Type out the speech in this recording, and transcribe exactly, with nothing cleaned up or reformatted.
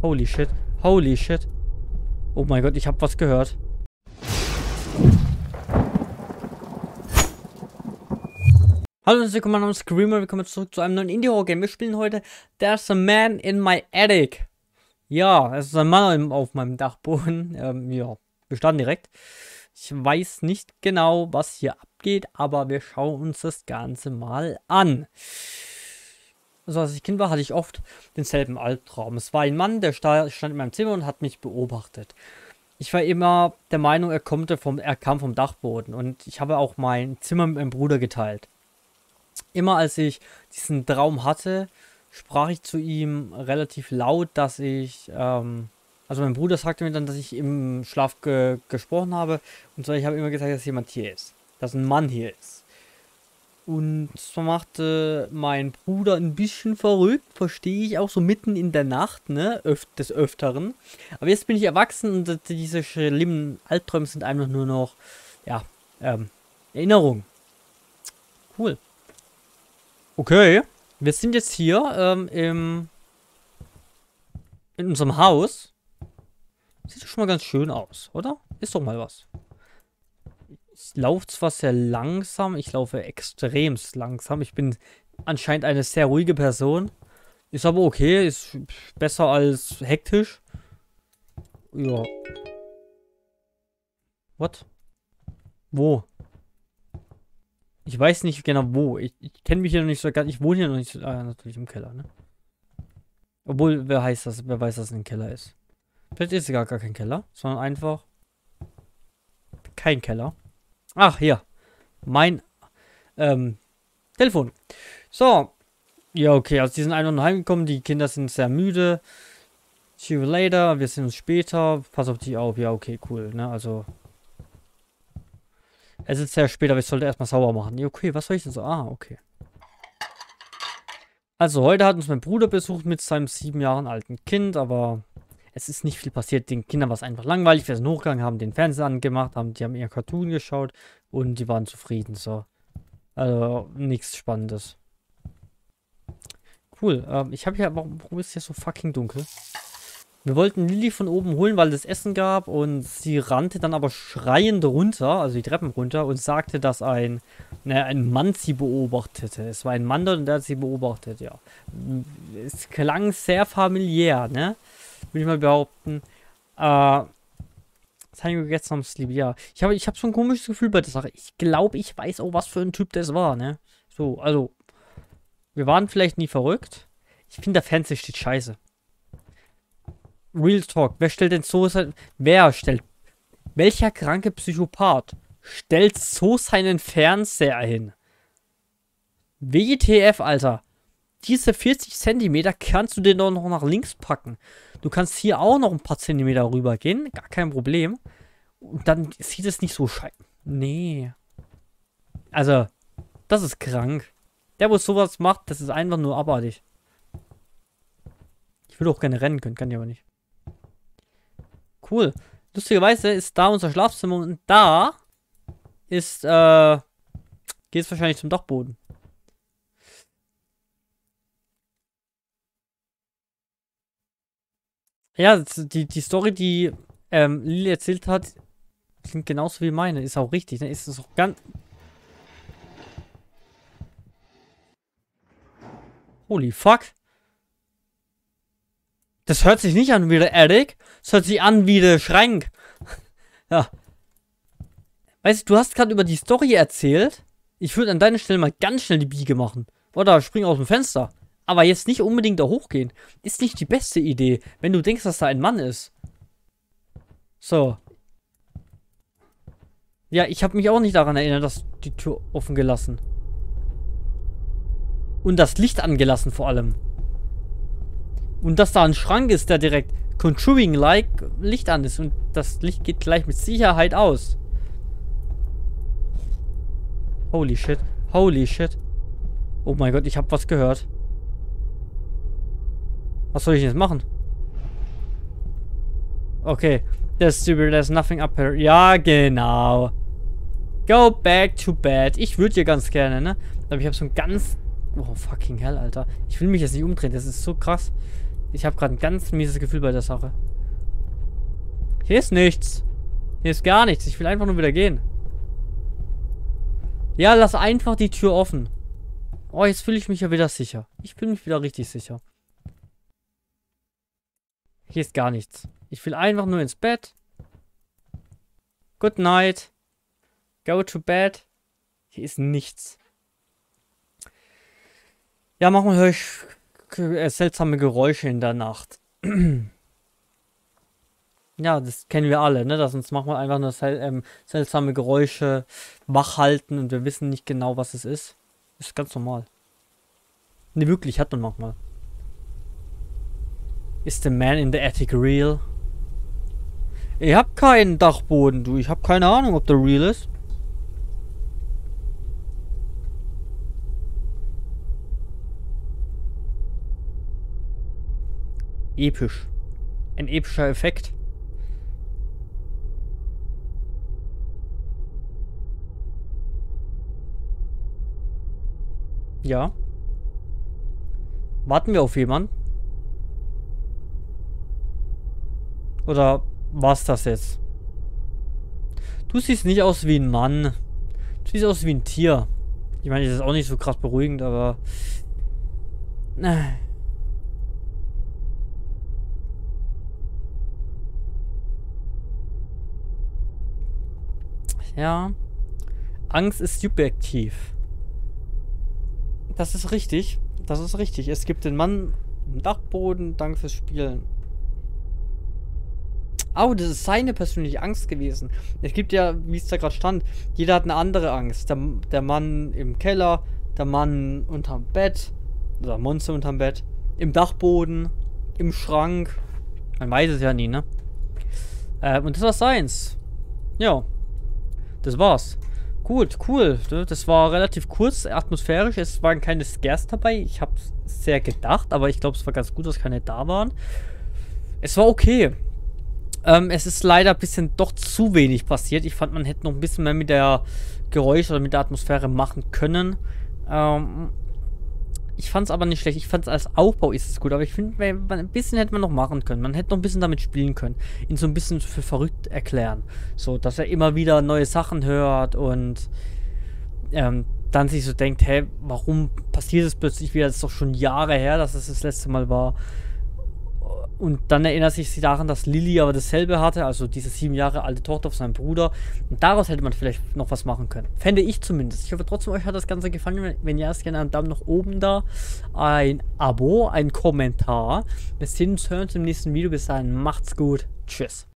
Holy shit. Holy shit. Oh mein Gott, ich habe was gehört. Hallo und willkommen, mein Name ist Screamer. Willkommen zurück zu einem neuen Indie-Horror-Game. Wir spielen heute There's a Man in My Attic. Ja, es ist ein Mann auf meinem Dachboden. Ähm, ja, wir starten direkt. Ich weiß nicht genau, was hier abgeht, aber wir schauen uns das Ganze mal an. Also als ich Kind war, hatte ich oft denselben Albtraum. Es war ein Mann, der stand in meinem Zimmer und hat mich beobachtet. Ich war immer der Meinung, er, kommt vom, er kam vom Dachboden. Und ich habe auch mein Zimmer mit meinem Bruder geteilt. Immer als ich diesen Traum hatte, sprach ich zu ihm relativ laut, dass ich, ähm, also mein Bruder sagte mir dann, dass ich im Schlaf ge gesprochen habe. Und zwar, ich habe immer gesagt, dass jemand hier ist. Dass ein Mann hier ist. Und so machte mein Bruder ein bisschen verrückt, verstehe ich auch so mitten in der Nacht, ne, Öf des Öfteren. Aber jetzt bin ich erwachsen und diese schlimmen Albträume sind einfach nur noch, ja, ähm, Erinnerung. Cool. Okay, wir sind jetzt hier, ähm, im, in unserem Haus. Sieht doch schon mal ganz schön aus, oder? Ist doch mal was. Ich laufe zwar sehr langsam, ich laufe extremst langsam. Ich bin anscheinend eine sehr ruhige Person. Ist aber okay, ist besser als hektisch. Ja. What? Wo? Ich weiß nicht genau wo. Ich, ich kenne mich hier noch nicht so ganz. Ich wohne hier noch nicht so. Ah, natürlich im Keller, ne? Obwohl, wer heißt das? Wer weiß, dass es ein Keller ist? Vielleicht ist es gar, gar kein Keller, sondern einfach kein Keller. Ach, hier. Mein ähm, Telefon. So. Ja, okay. Also, die sind einfach nur heimgekommen. Die Kinder sind sehr müde. See you later. Wir sehen uns später. Pass auf dich auf. Ja, okay, cool. Ne, also. Es ist sehr spät, aber ich sollte erstmal sauber machen. Ja, okay, was soll ich denn so? Ah, okay. Also, heute hat uns mein Bruder besucht mit seinem sieben Jahre alten Kind, aber es ist nicht viel passiert. Den Kindern war es einfach langweilig. Wir sind hochgegangen, haben den Fernseher angemacht, haben, die haben ihr Cartoon geschaut und die waren zufrieden. So. Also, nichts Spannendes. Cool. Ähm, ich habe hier, warum, warum ist hier so fucking dunkel? Wir wollten Lilly von oben holen, weil es Essen gab und sie rannte dann aber schreiend runter, also die Treppen runter und sagte, dass ein, naja, ein Mann sie beobachtete. Es war ein Mann dort und der hat sie beobachtet, ja. Es klang sehr familiär, ne? Würde ich mal behaupten. Äh, das habe ich jetzt noch Sleep, ja. Ich habe ich hab so ein komisches Gefühl bei der Sache. Ich glaube, ich weiß auch, was für ein Typ das war, ne? So, also, wir waren vielleicht nie verrückt. Ich finde, der Fernseher steht scheiße. Real Talk. Wer stellt denn so sein... Wer stellt... Welcher kranke Psychopath stellt so seinen Fernseher hin? W T F, Alter. Diese vierzig Zentimeter kannst du den doch noch nach links packen. Du kannst hier auch noch ein paar Zentimeter rüber gehen. Gar kein Problem. Und dann sieht es nicht so scheiße. Nee. Also, das ist krank. Der, wo sowas macht, das ist einfach nur abartig. Ich würde auch gerne rennen können, kann ich aber nicht. Cool. Lustigerweise ist da unser Schlafzimmer und da ist, äh, geht es wahrscheinlich zum Dachboden. Ja, die, die Story, die ähm, Lilly erzählt hat, klingt genauso wie meine. Ist auch richtig. Dann ist es auch ganz... Holy fuck. Das hört sich nicht an wie der Attic. Das hört sich an wie der Schrank. Ja. Weißt du, du hast gerade über die Story erzählt. Ich würde an deiner Stelle mal ganz schnell die Biege machen. Oder spring aus dem Fenster. Aber jetzt nicht unbedingt da hochgehen. Ist nicht die beste Idee, wenn du denkst, dass da ein Mann ist. So. Ja, ich habe mich auch nicht daran erinnert, dass die Tür offen gelassen. Und das Licht angelassen vor allem. Und dass da ein Schrank ist, der direkt Conjuring-like Licht an ist. Und das Licht geht gleich mit Sicherheit aus. Holy shit. Holy shit. Oh mein Gott, ich habe was gehört. Was soll ich jetzt machen? Okay. There's stupid, there's nothing up here. Ja, genau. Go back to bed. Ich würde hier ganz gerne, ne? Aber ich habe so ein ganz... Oh, fucking hell, Alter. Ich will mich jetzt nicht umdrehen. Das ist so krass. Ich habe gerade ein ganz mieses Gefühl bei der Sache. Hier ist nichts. Hier ist gar nichts. Ich will einfach nur wieder gehen. Ja, lass einfach die Tür offen. Oh, jetzt fühle ich mich ja wieder sicher. Ich fühle mich wieder richtig sicher. Hier ist gar nichts. Ich will einfach nur ins Bett. Good night. Go to bed. Hier ist nichts. Ja, manchmal höre ich äh, seltsame Geräusche in der Nacht. Ja, das kennen wir alle, ne? Dass uns manchmal einfach nur sel ähm, seltsame Geräusche wach halten und wir wissen nicht genau, was es ist. Das ist ganz normal. Ne, wirklich, hat man manchmal. Ist the man in the attic real? Ich hab keinen Dachboden, du. Ich hab keine Ahnung, ob der real ist. Episch. Ein epischer Effekt. Ja. Warten wir auf jemanden? Oder war's das jetzt? Du siehst nicht aus wie ein Mann. Du siehst aus wie ein Tier. Ich meine, das ist auch nicht so krass beruhigend, aber... Ja. Angst ist subjektiv. Das ist richtig. Das ist richtig. Es gibt den Mann im Dachboden, dank fürs Spielen. Oh, das ist seine persönliche Angst gewesen. Es gibt ja, wie es da gerade stand, jeder hat eine andere Angst. Der, der Mann im Keller, der Mann unterm Bett, oder Monster unterm Bett, im Dachboden, im Schrank. Man weiß es ja nie, ne? Äh, und das war seins. Ja. Das war's. Gut, cool. Das war relativ kurz, atmosphärisch. Es waren keine Scares dabei. Ich habe sehr gedacht, aber ich glaube, es war ganz gut, dass keine da waren. Es war okay. Ähm, es ist leider ein bisschen doch zu wenig passiert. Ich fand, man hätte noch ein bisschen mehr mit der Geräusche oder mit der Atmosphäre machen können. Ähm, ich fand es aber nicht schlecht. Ich fand es als Aufbau ist es gut. Aber ich finde, ein bisschen hätte man noch machen können. Man hätte noch ein bisschen damit spielen können. Ihn so ein bisschen für verrückt erklären. So, dass er immer wieder neue Sachen hört und ähm, dann sich so denkt, hä, warum passiert es plötzlich wieder? Das ist doch schon Jahre her, dass es das letzte Mal war. Und dann erinnert sich sie daran, dass Lilly aber dasselbe hatte, also diese sieben Jahre alte Tochter von seinem Bruder. Und daraus hätte man vielleicht noch was machen können. Fände ich zumindest. Ich hoffe trotzdem, euch hat das Ganze gefallen. Wenn ja, ist gerne einen Daumen nach oben da, ein Abo, ein Kommentar. Wir sehen uns, hören uns im nächsten Video. Bis dahin, macht's gut. Tschüss.